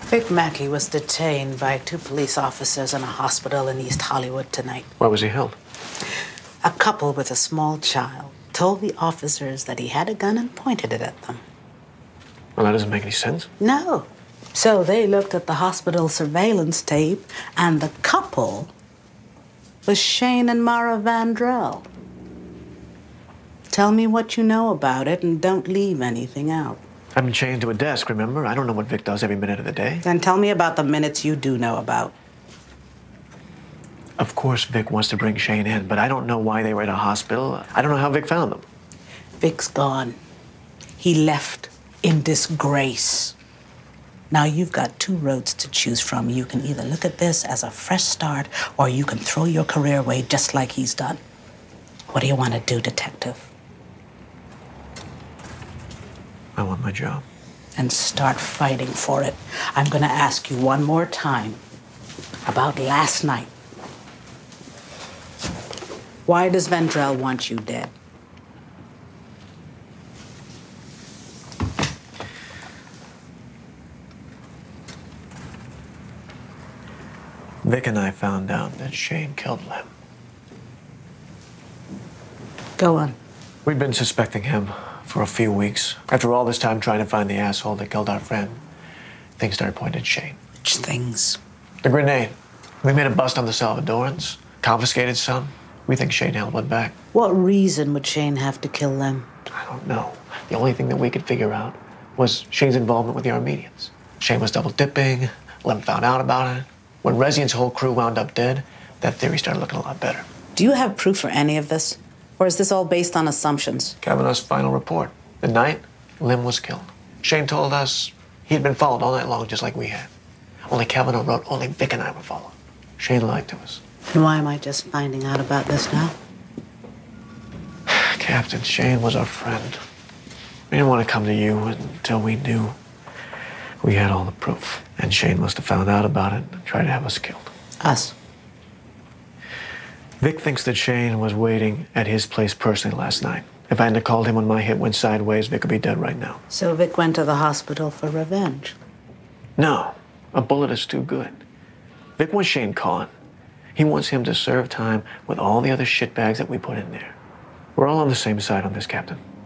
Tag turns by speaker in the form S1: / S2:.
S1: Vic Mackey was detained by 2 police officers in a hospital in East Hollywood tonight.
S2: Why was he held?
S1: A couple with a small child told the officers that he had a gun and pointed it at them.
S2: Well, that doesn't make any sense.
S1: No. So they looked at the hospital surveillance tape, and the couple was Shane and Mara Vandrell. Tell me what you know about it, and don't leave anything out.
S2: I've been chained to a desk, remember? I don't know what Vic does every minute of the day.
S1: Then tell me about the minutes you do know about.
S2: Of course Vic wants to bring Shane in, but I don't know why they were at a hospital. I don't know how Vic found them.
S1: Vic's gone. He left in disgrace. Now you've got 2 roads to choose from. You can either look at this as a fresh start, or you can throw your career away just like he's done. What do you want to do, detective?
S2: I want my job.
S1: And start fighting for it. I'm going to ask you one more time about last night. Why does Vandrell want you dead?
S2: Vic and I found out that Shane killed Lem.
S1: Go on.
S2: We'd been suspecting him for a few weeks. After all this time trying to find the asshole that killed our friend, things started pointing at Shane.
S1: Which things?
S2: The grenade. We made a bust on the Salvadorans, confiscated some. We think Shane held one back.
S1: What reason would Shane have to kill them?
S2: I don't know. The only thing that we could figure out was Shane's involvement with the Armenians. Shane was double dipping. Lem found out about it. When Rezian's whole crew wound up dead, that theory started looking a lot better.
S1: Do you have proof for any of this? Or is this all based on assumptions?
S2: Kavanaugh's final report. The night Lem was killed. Shane told us he'd been followed all night long just like we had. Only Kavanaugh wrote only Vic and I were followed. Shane lied to us.
S1: And why am I just finding out about this now?
S2: Captain, Shane was our friend. We didn't want to come to you until we knew we had all the proof. And Shane must have found out about it and tried to have us killed.
S1: Us?
S2: Vic thinks that Shane was waiting at his place personally last night. If I hadn't called him when my hit went sideways, Vic would be dead right now.
S1: So Vic went to the hospital for revenge?
S2: No, a bullet is too good. Vic wants Shane caught. He wants him to serve time with all the other shitbags that we put in there. We're all on the same side on this, Captain.